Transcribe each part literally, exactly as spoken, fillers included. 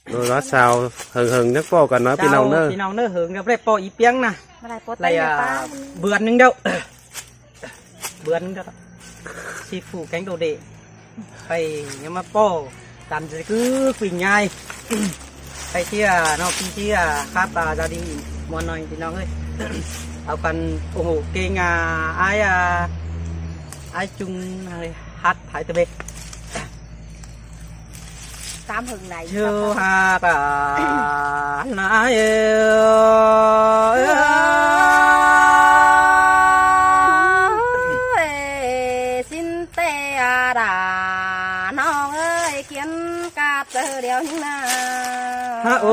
rồi nó sao hừng hừng nước po còn nói pin nào nữa pin nào nữa hừng gặp đây po ý piếng nè lại vườn nhưng đâu vườn đó si phủ cánh đồ đệ phải nhưng mà po làm gì cứ quỳnh nhai phải chia nó chia khác bà gia đình món này thì nó ơiเอากันโอ้โหเก่งอ่ะไอ้อ่ะไอ้จุงฮัดหายตัวเบกตามหึงไหนชื่อฮาตาหนายสินเตอาดาน้องเอ้ยเขียนกาเตอเดียวนี่นะฮะโอ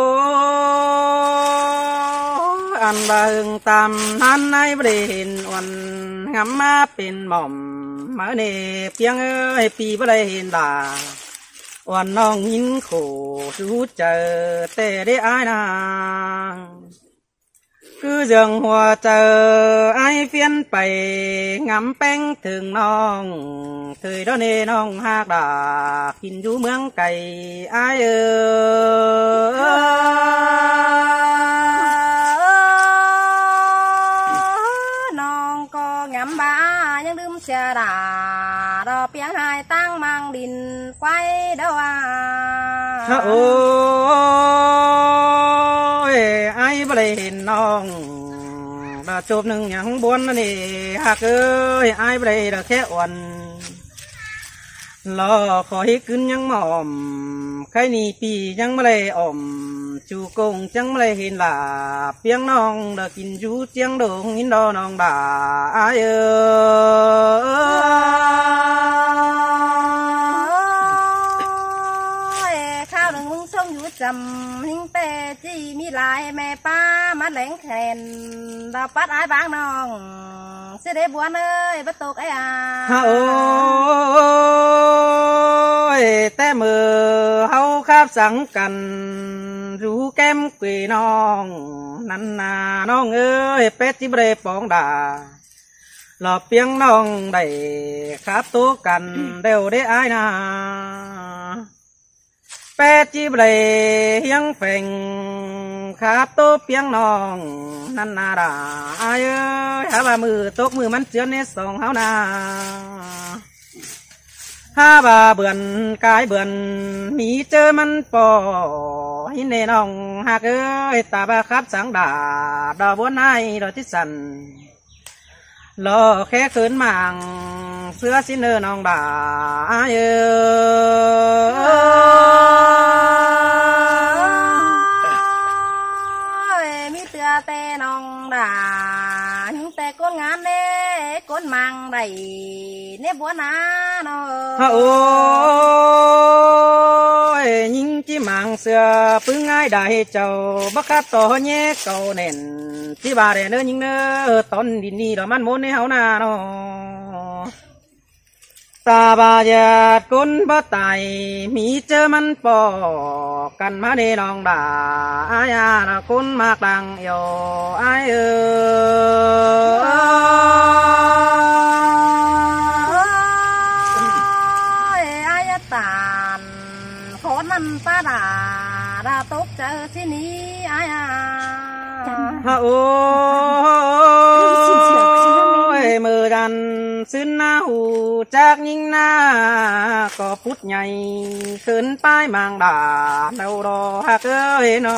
อันบาหึงตามนั้นในประเด็นวันงามมาเป็นหม่อมมาเนเพียงเอ้ยปีประเด็นดาวันน้องยินโขรู้เจอแต่ได้อายนางคือยังหัวเจอไอเฟียนไปงำแป้งถึงน้องเคยโดนน้องหากดากินอยู่เมืองไก่ไอเอเสียดาดอกเปียงหายตั้งมังดินไว้เด้อว่าโอ้ยไอ้บริเห็นน้องดาจบหนึ่งอย่างบนนี่หากเอ้ยไอ้บริดาแค่อ่อนรอขอให้ขึ้นยังหม่อมใครนี่ปียังไม่ได้อ่อมจูกงจังไม่ได้เห็นลาเปียงน้องดากินจูเจียงดงหินดอน้องดาไอ้เออข้าวหนึ่งมึงส่งอยู่จำหิ้งเปจีมีลายแม่ป้ามัดแหลงแขนดาวปัดไอ้บางน้องเสด็จบัวเอ้ยประตูไอ้อาโอ้ยแต่มือเฮาคาบสังกันรู้แก้มกุยน้องนั่นนาน้องเอ้ยเป็ดจิเบรปองดาหลอบเปียงน้องได้คาบตัวกันเดี๋ยวได้อายนาเป็ดจิเบรยังเฟ่งคาบตัวเปียงน้องนั่นนาดาอายเอ้ยหาว่ามือตกมือมันเจือนในสองเฮานาถ้าบ่าเบื่อนกายเบื่อนมีเจอมันปอหินในน้องหากเอ้ยตาบาคับสังดาดอกบัวไนดอกที่สันรอแค่คืนมังเสื้อสินเนอน้องดาเออมีเตือแต่น้องดาแต่ก้นงานเน่ก้นมังได้เน่บัวนาเนาะโอ้ยยิงจีมังเสือปึ้งง่ายได้เจ้าบักคับต่อแย่เก่าเน่นที่บาเรเนื้อยิงเนื้อตอนดินนี่ดอกมันโมนในเฮานาเนาะตาบาญาติคนบ่ตายมีเจอมันปอกันมาในน้องดาอาญาละคนมากดังโยไอเอออายตานโคตรมันป้าดาดาตกเจอที่นี้อายาโอ้ยมือดันซึ้นหน้าหูจากยิงหน้าก็พุดใหญ่ขึ้นป้ายมังดาเดาดอฮักเอ้ยนอ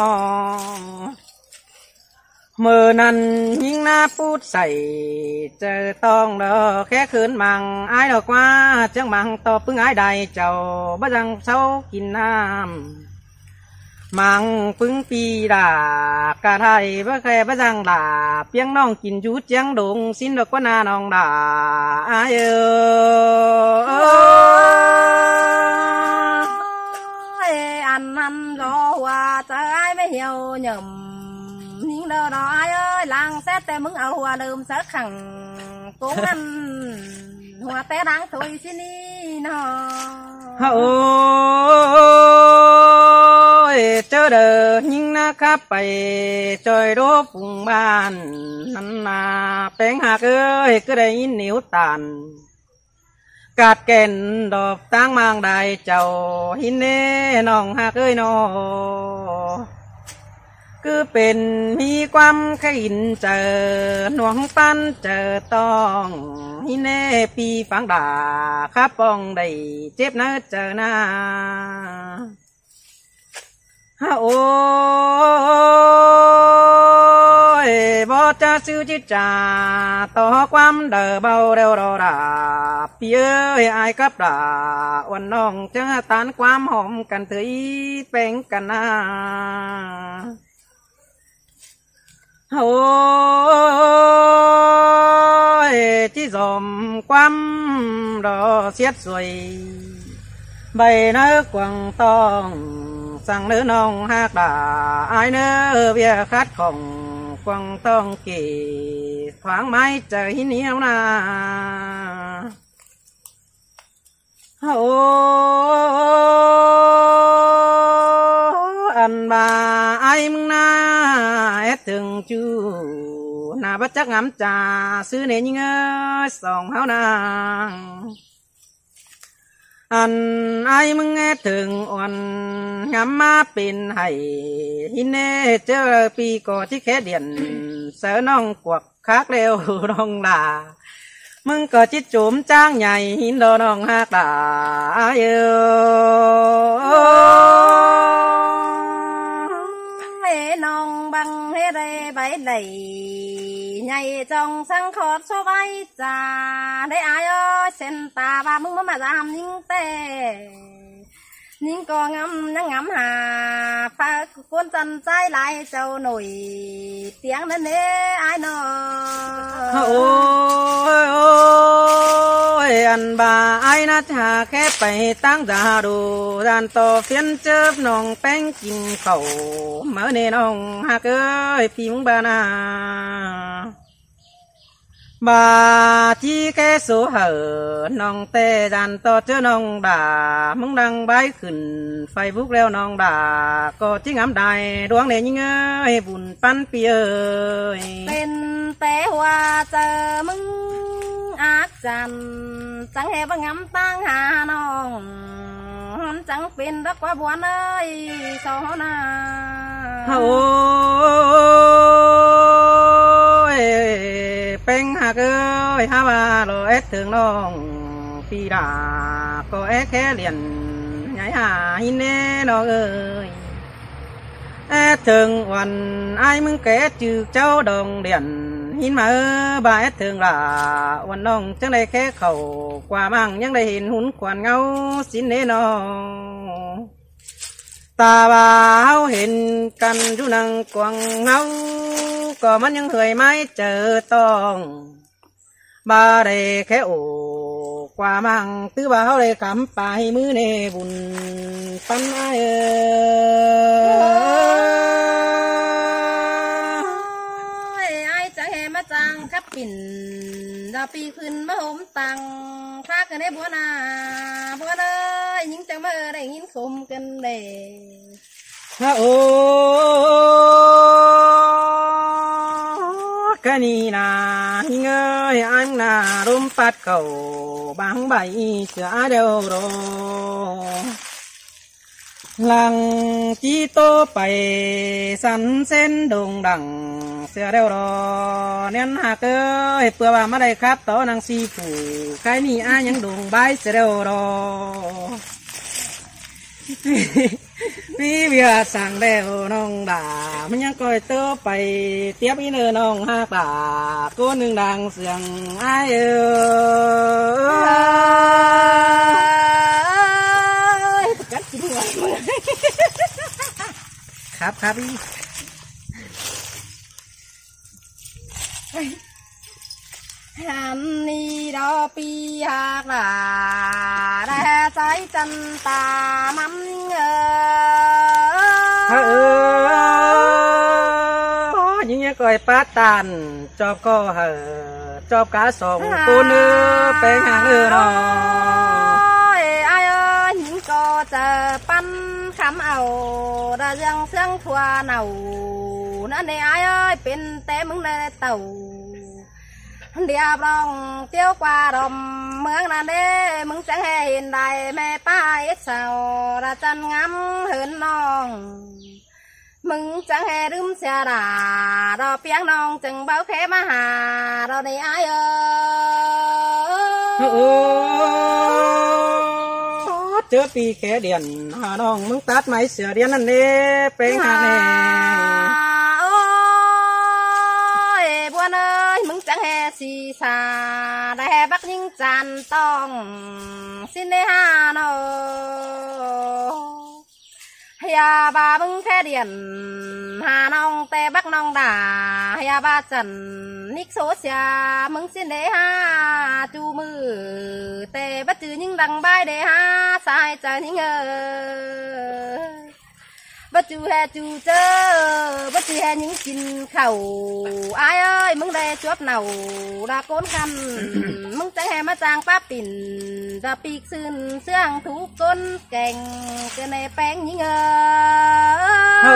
มือนั้นยิงหน้าพูดใส่เจอต้องเดอแค่คืนมังไอ้ดอกว่าจังมังต่อพึ่งไอ้ใดเจ้าบ่จังเช้ากินน้ำมังปึ้งปีดากะไทยบ่แค่บ่จังดาเพียงน้องกินจูดเจียงดงสิ้นดอกว่านาน้องดาอาเอออันนั้นรอว่าจะไอ้ไม่เหี่ยวหย่ำนิ่งเด้อดอไอ้เอ้ยลังแซ่แต่มึงเอาหัวเดิมเสือขังกูนั่นหัวแต่ดังถุยสินี่เนาะโอ้ยเจอเด้อยิงนะครับไปจอยรบปุ่งบ้านนั่นนาแป้งหักเอ้ยก็ได้ยินเหนียวตันกาดแก่นดอกตั้งมางได้เจ้าหินเน่น้องหักเอ้ยน้อคือเป็นมีความขินเจอหน่วงปันเจอต้องหินเน่ปีฝังด่าข้าปองได้เจ็บนะเจอหน้าฮะโอ้ยบ่จะซื้อจิตจ่าต่อความเดือเบาเร็วรอดาพี่เอ้ยอายกับด่าวันน้องจะตานความหอมกันเถยเป็นกันนะโอ้ยที่สมความรอเสียดสวยใบเนื้อกวางตองสั่งเนื้อน้องหักด่าอายเนื้อเบียคัดของกวางต้องเกี่ขวางไม้ใจเหนียวนาโอ้อันบาไอ้มึงนาเอ็ดถึงจูนาบัจจักงามจ่าซื้อเนยิงเอ้ยสองเฮานางอันไอ้มึงเอ็ดถึงอ่อนงามมาเป็นไห้หินเน่เจอปีก่อที่แค่เดียนเสือน้องกวักคักเร็วน้องลามึงก็จิตจุ่มจ้างใหญ่หินโดน้องหักด่าเอ้ยน้องบังเฮเรใบไหลใหญ่จงสังขอดโซใบจ่าได้อายเอ้ยเส้นตาว่ามึงมามาจามยิงเต้ยิงก็งำยังงำหาพาคนจันใจหลายเจ้าหน่อยเตียงนั่นเอ้อายน้องโอ้ยโอ้ยอันบาไอ้นะชาแค่ไปตั้งจาดูด้านต่อเฟียนเจ็บน้องแป้งกินเข่าเมื่อเนน้องหักเอ้ยพี่มึงบานาบาที่แค่สูเหอน้องเตดันต่อเจอน้องด่ามึงดังใบขึ้นไฟบุกแล้วน้องด่าก็จิ้งอ้ำได้ดวงเนยิงเอ้ยบุญปั้นเปียเอ้ยเป็นแต่ว่าเจอมึงอาจันจังเหบงำตั้งหาน้องจังเป็นรักว่าบัวเอ้ยสาวนาโอ้ยเป็นหักเอ้ยฮาบาโลเอสถึงน้องปีดาก็เอแค่เลียนใหญ่หาหินเน่น้องเอ้ยเอถึงวันไอ้มึงแก่จืดเจ้าดองเดียนหินมาเออบาเอถึงละวันน้องจังได้แค่เข่ากว่ามั่งยังได้เห็นหุ่นขวัญเงาสินเน่น้องตาบ่าวเห็นกันอยู่นังกวางเงาก็มันยังเคยไม่เจอต้องบาได้แค่โอกว่ามั่งตื้อบ่าวเลยคำไปมือเนบุญปันไอเออไอจะเห็นมาจังขับปิ่นดาปีขึ้นมาห่มตังพากันได้บัวนาบัวเลยยิ่งจังมาได้ยินคมกันเลยฮะโอ้กะนี่นาหิงเอ้ยอันนารุมปัดเก่าบางใบเสือเดียวรอหลังจีโตไปสันเส้นดงดังเสือเดียวรอเนียนหักเอ้ยเปื่อว่ามาได้ครับต่อนางสีผูใครนี่อายังดงใบเสือเดียวรอพี่เบียสั่งเดวน้องด่ามันยังก่อยเต้อไปเตี้ยพี่เนอน้องหักด่าก้นหนึ่งดังเสียงไอ้เออกัดกินหัวมึงครับครับพี่ฮันนี่ดอปีหักด่าได้ใจจันตามันเออเออยิ่งยังก่อยป้าตันจอบก็เหอจอบกาส่งกูเนื้อเป็นหางเออเนาะไอ้เอ้ยยิ่งก็จะปั้นคำเอาได้ยังเสียงทัวเหนานั่นไอ้เอ้ยเป็นแต่มึงในเต่าเดียบรองเที่ยวกว่าดมเมืองนั่นเด้มึงจะเห็นได้แม่ป้าเอ็ดเสาระจันงามเหินน้องมึงจังแห่ลืมเสียดารอเพียงน้องจึงเบาแค่มาหารอในอายเออเจอปีแค่เดียนหาน้องมึงตัดไม้เสือเดียนนั่นเด้เป็นหาแน่โอ้ยบัวเนยมึงจังแห่สีสาได้แห่บักยิงจันต้องสิ้นได้หาโนยาบามึงแค่เดียนหาน้องแต่บักน้องด่ายาบาจันนิกโซเสียมึงสิ้นเดฮาจูมือแต่บัดจือยิ่งดังใบเดฮาสายใจยิ่งเออบัดจูแฮจูเจอบัดจือแฮยิ่งกินเข่าอายเอ้ยมึงได้จวบเหนาดาโกนคำมึงจะแฮมาจางป้าปิ่นดาปีกซึนเสื่องถูกก้นแก่งเกินในแป้งยิ่งเออ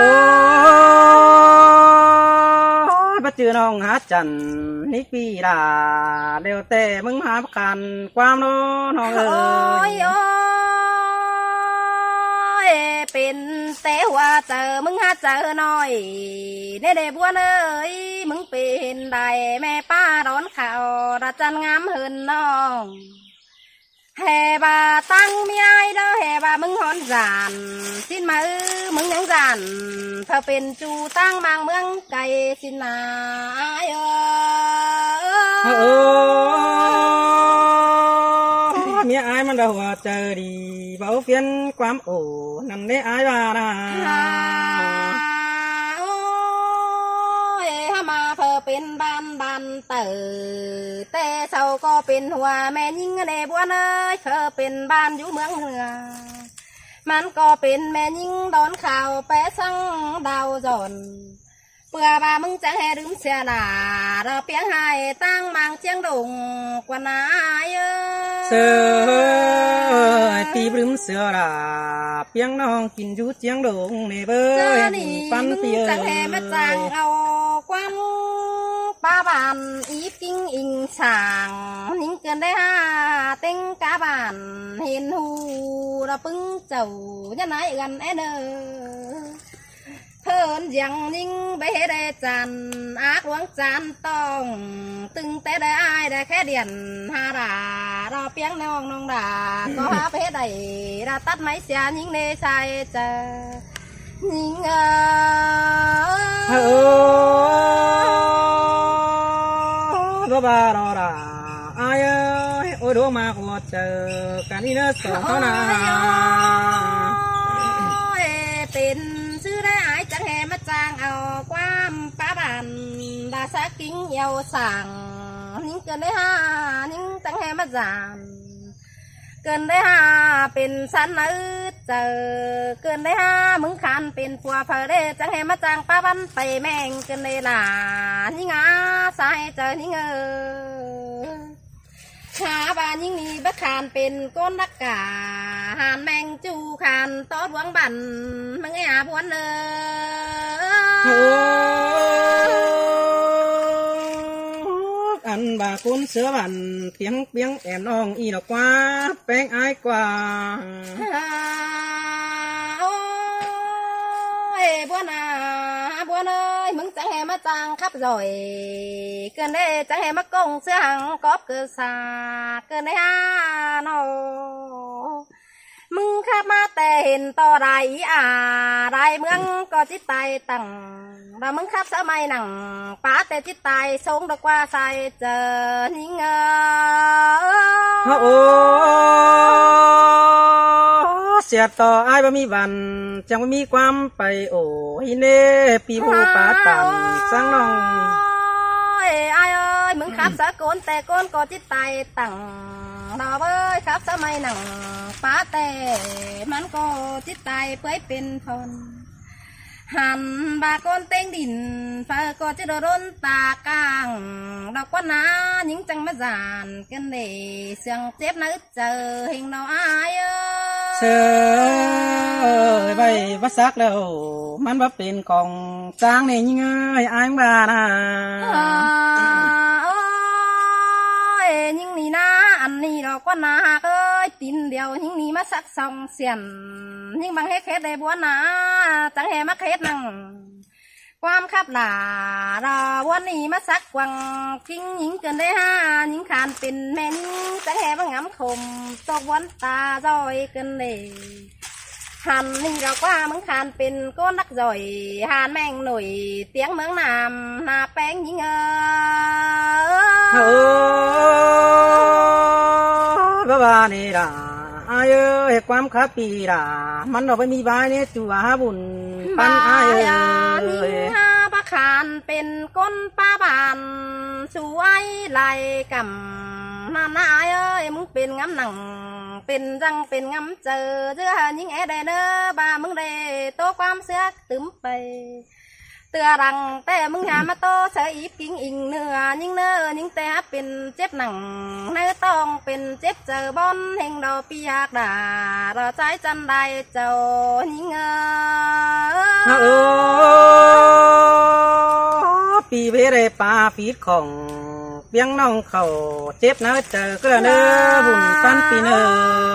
บัดจือน้องหาจันนิกปีดาเดี๋ยวแต่มึงหาประกันความโน้น้องเอ้ยโอ้ยเป็นแต่ว่าเจอมึงหาเจอหน่อยเน่เดบัวเอ้ยมึงเป็นได้แม่ป้าร้อนข่าวระจันงามเหินน้องแห่บาตั้งมีไอ้เด้อแห่บามึงหอนจานสิ้นมาเออมึงยังจานเธอเป็นจูตั้งบางเมืองไก่สิ้นนาเออเมียไอ้มันเดาว่าเจอดีเบาเพี้ยนความโอ้นั่นได้ไอ้บ้านะโอ้ยมาเธอเป็นบ้านบ้านเต๋อแต่เศร้าก็เป็นหัวแม่ยิ่งในบัวเนยเธอเป็นบ้านอยู่เมืองเหนือมันก็เป็นแม่ยิ่งดอนข่าวแปะสั่งดาวจนเปื่อบามึงจะให้ลืมเสียดาเราเพียงให้ตั้งบางเชียงดงกว่านายเออเสือตีลืมเสือดาเพียงน้องกินอยู่เชียงดงในเบอร์ปันเตียจะให้มาจางเอาควันป้าบานอีปิ้งอิงช่างนิ่งเกินได้ห้าเต็งกาบานเห็นหูเราปึ้งเจ้าจะไหนกันเอเนอเพิ่นยังยิ่งไปได้จันอาหลวงจันต้องตึงแต่ได้อายได้แค่เดียนหาดารอเพียงน้องน้องดาก็หาไปได้ราตัดไม้เสียยิ่งในใจเจอยิ่งเออรบารอดาอายเอ้ยโอ้ยดวงมาขอเจอกันนี่เนอะสองเขานาเป็นชื่อได้อายจังแห่มาจางเอาความป้าบันดาสักกิ้งเยาวสั่งนิ่งเกินได้ห้านิ่งจังแห่มาจางเกินได้ห้าเป็นสันนืดเจอเกินได้ห้ามึงคันเป็นผัวเพอได้จังแห่มาจางป้าบันไปแม่งเกินได้ล่ะนิ่งอาสายเจอนิ่งเออชาบานยิ่งนี้บักขานเป็นก้นรักกาหานแมงจูขานตอดหวังบันมึงไอ้อาพวนเนออันบาคุณเสือบันเพียงเพียงแอมน้องอีดอกว่าแป้งอายกว่าโอ้ยบัวนาบัวเนยมึงจังแห่มาจางขับจ่อยเกินได้จังแห่มากงเสื้อหังกอบเกิดสาเกินได้ฮาโนมึงขับมาแต่เห็นต่อไรอ่าไรเมืองก็จิตตายตั้งเรามึงขับสมัยหนังป้าแต่จิตตายทรงดอกว่าใส่เจอนิ่งเออโอ้เสียต่ออายบ่มีวันจังไม่มีความไปโอ้ยเน่ปีบูป้าตันสังน้องไอ้ไอ้เอ้ยมึงขับสะโกนแต่โกนก็จิตตายตั้งดอกเอ้ยขับสมัยหนังป้าแต่มันก็จิตตายเปื่อยเป็นพนหันบาก้นเต็งดินฟ้าก็จะโดนตากลางดอกว่าน้ายิ่งจังมาจานกันเดเสียงเจ็บนึกเจอเฮงน้อยเสือไปวัดซักแล้วมันว่าเป็นกองจางนี่ยิ่งเอ้ยอ้างบานะโอ้นี่เราก็นาเอ้ยตีนเดียวหิงนี้มาสักสองเสียนหิงบางเฮ็ดเฮ็ดได้บัวนาจังแห่มาเฮ็ดนั่งความขับหนาเราวันนี้มาสักวังกิ้งหญิงเกินได้ห้าหญิงขานเป็นแม่นิ่งจังแห่มางำคมตกวันตาจอยเกินเลยหันนี่เราว่ามึงขานเป็นก้นนักจ่อยหานแมงหน่อยเตียงเมืองนามนาแป้งหญิงเออเฮ้ยบ้าบ้านี่ล่ะอายเอ้ยความขับปีล่ะมันเราไปมีบ้านเนี่ยจัวบุญปันอายเอ้ยห้าปะขานเป็นก้นป้าบานสวยไหลกำนานาเอ้ยมึงเป็นงำหนังเป็นจังเป็นงำเจอเจอยิงแอได้เด้อบามึงได้โตความเสือตึมไปเตือรังแต่มึงหามาโตเสยอีกิ้งอิงเนื้อยิงเนื้อยิงแต่เป็นเจ็บหนังเนื้อต้องเป็นเจ็บเจอบอนแห่งดอกปียากด่ารอใจจันได้เจ้ายิงเออเออปีเวเรปาฟีดของเบี้ยงน้องเขาเจ็บเนื้อเจอกระเนื้อบุญปันปีเนื้อ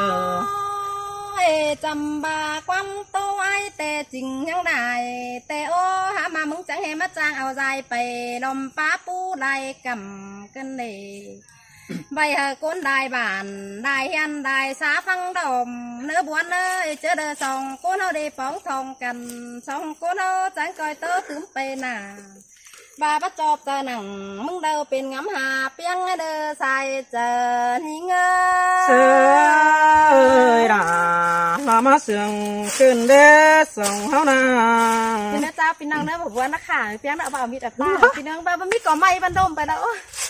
จำบาความโตไอแต่จริงยังได้แต่โอ้หามามึงจังให้มาจ้างเอาใจไปลมป้าปูได้กำกันเลยใบเหอก้นได้บานได้ยันได้สาฟังดมเนื้อบวนเลยเจอเดือสองก้นเอาได้ป้องทองกันสองก้นเอาจังคอยเตอตื้มไปหน้าบาบัดจอบเจอหนังมึงเดาเป็นงำหาเปียงเด้อใส่เจอหิงเงอเสือด่าลามาเสืองขึ้นเด้ส่งเฮานาพี่น้าเจ้าพี่น้องเนื้อบอกว่านักข่าวเปียงเด้อบ่าวมีแต่ตาพี่น้องบ่าวมีก่อไม้บันดมไปแล้ว